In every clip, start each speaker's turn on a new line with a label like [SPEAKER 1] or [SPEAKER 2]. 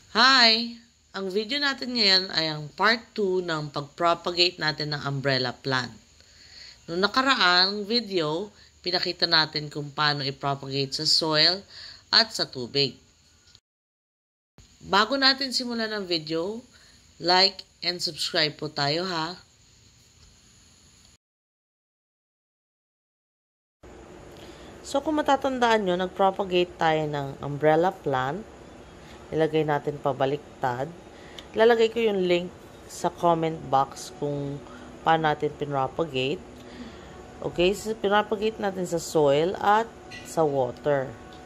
[SPEAKER 1] Hi! Ang video natin ngayon ay ang part 2 ng pag-propagate natin ng umbrella plant. Noong nakaraang video, pinakita natin kung paano i-propagate sa soil at sa tubig. Bago natin simulan ang video, like and subscribe po tayo ha. So kung matatandaan nyo, nag-propagate tayo ng umbrella plant. Ilagay natin pabaliktad. Ilalagay ko yung link sa comment box kung paano natin pinropagate. Okay, so pinropagate natin sa soil at sa water.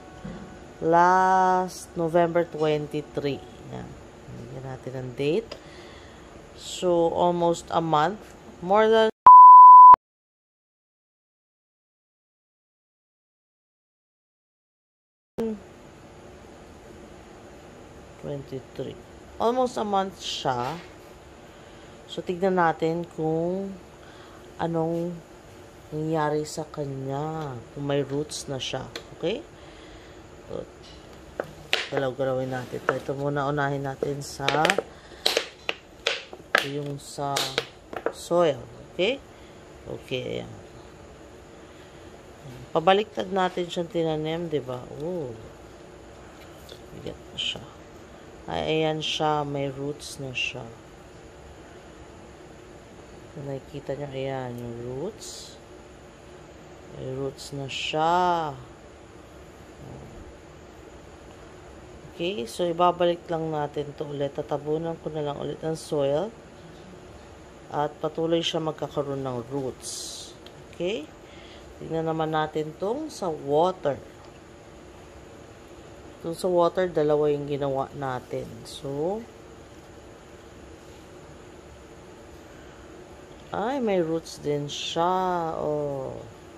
[SPEAKER 1] Last November 23. Yan. Lagyan natin ang date. So, almost a month. More than 23. Almost a month siya. So, tignan natin kung anong nangyari sa kanya. Kung may roots na siya. Okay? So, galaw-galawin natin. Ito muna unahin natin sa yung sa soil. Okay? Okay, ayan. Pabaliktad natin siyang tinanim, diba? Oh. Bigat na siya. Ay, ayan siya. May roots na siya. Kung nakikita nyo, ayan, yung roots. May roots na siya. Okay, so ibabalik lang natin to ulit. Tatabunan ko na lang ulit ang soil. At patuloy siya magkakaroon ng roots. Okay? Tingnan naman natin tong sa water. Itong sa water, dalawa yung ginawa natin. So, ay, may roots din siya. Oh.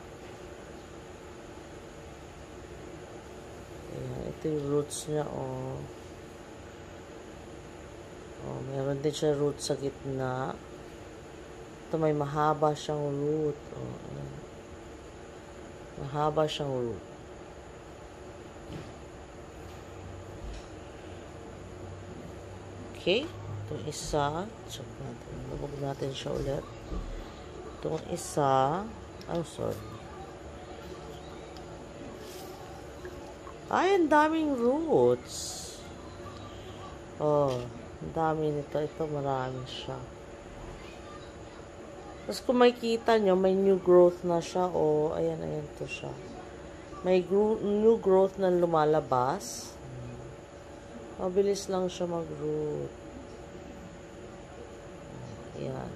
[SPEAKER 1] Ayan, ito yung roots niya. Oh. Oh, meron din siya roots sa gitna. Ito, may mahaba siyang root. Oh, ayan. Mahaba siyang root. Okay. Itong isa. Check natin. Lubog natin siya ulit. Itong isa. Oh, sorry. Ay, ang daming roots. Oh, ang dami nito. Ito, marami siya. Tapos kung makikita nyo, may new growth na siya. Oh, ayan, ayan to siya. May new growth na lumalabas. Mabilis lang siya mag-root. Ayan.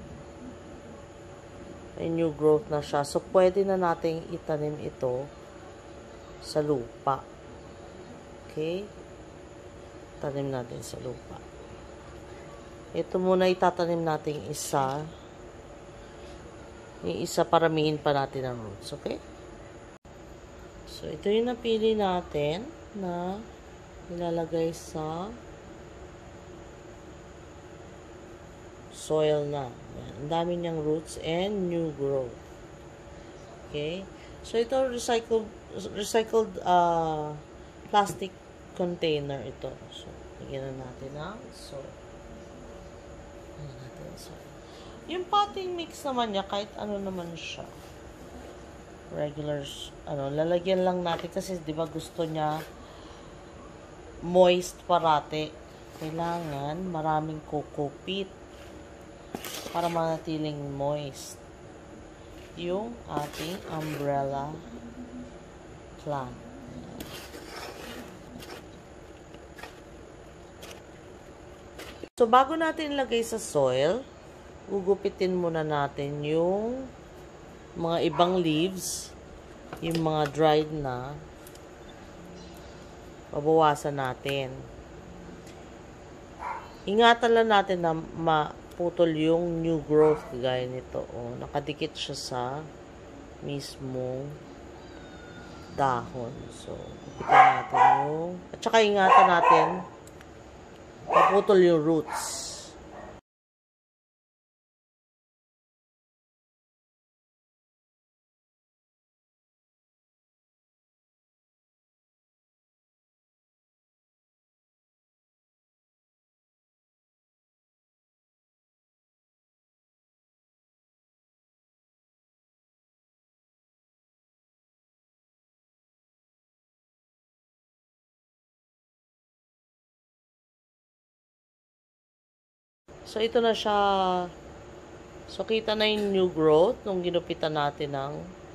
[SPEAKER 1] May new growth na siya. So, pwede na nating itanim ito sa lupa. Okay? Tanim natin sa lupa. Ito muna itatanim natin isa. Yung isa, paramihin pa natin ang roots. Okay? So, ito yung napili natin na ilalagay sa soil na. Ayan. Ang dami niyang roots and new growth. Okay? So, ito recycled plastic container ito. So, lagyan na natin ang soil. Lagyan natin ang soil. Yung potting mix naman niya, kahit ano naman siya. Regular, lalagyan lang natin kasi, di ba, gusto niya moist parate. Kailangan maraming coco peat para manatiling moist yung ating umbrella plant. So, bago natin ilagay sa soil, gugupitin muna natin yung mga ibang leaves, yung mga dried na, babawasan natin. Ingatan lang natin na maputol yung new growth gaya nito. Oh, nakadikit siya sa mismong dahon. So, gupitin natin yung, at saka ingatan natin maputol yung roots. So, ito na siya. So, kita na yung new growth nung ginupitan natin ng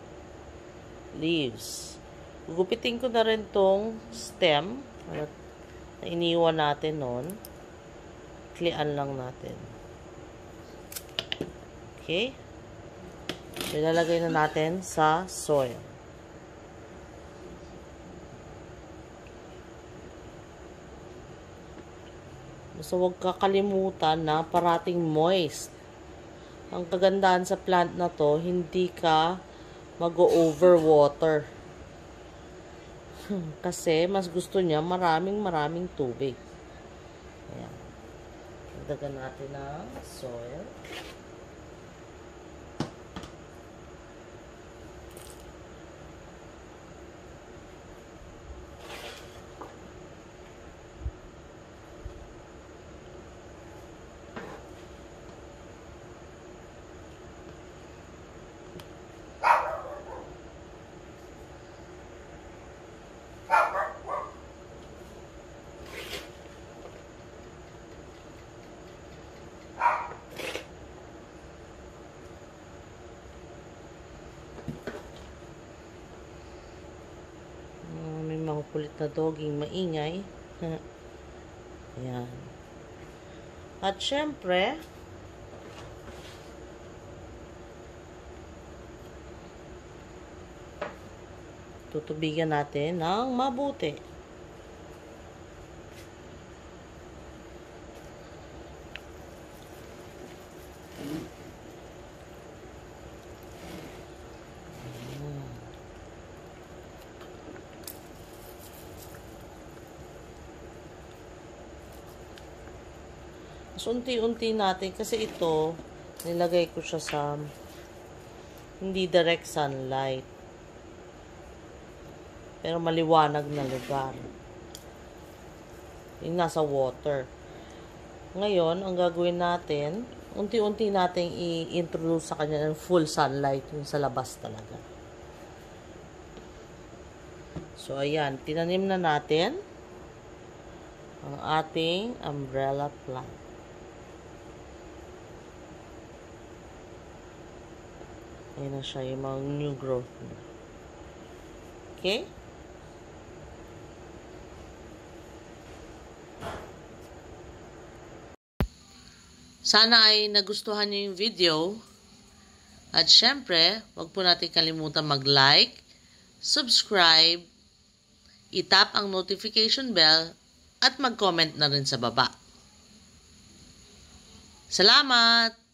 [SPEAKER 1] leaves. Gugupitin ko na rin tong stem na iniwan natin nun. Klian lang natin. Okay? So, ilalagay na natin sa soil. So, huwag kakalimutan na parating moist. Ang kagandahan sa plant na to, hindi ka mag-overwater. Kasi, mas gusto niya maraming tubig. Ayan. Dagdagan natin ng soil. Mga kulit na doging maingay. Ayan. At syempre, tutubigan natin ng mabuti. So, unti-unti natin, kasi ito, nilagay ko siya sa hindi direct sunlight. Pero maliwanag na lugar. Yung nasa water. Ngayon, ang gagawin natin, unti-unti natin i-introduce sa kanya ng full sunlight, yung sa labas talaga. So, ayan, tinanim na natin ang ating umbrella plant. Ayan na siya, yung mga new growth na. Okay? Sana ay nagustuhan niyo yung video. At syempre, wag po natin kalimutan mag-like, subscribe, itap ang notification bell, at mag-comment na rin sa baba. Salamat!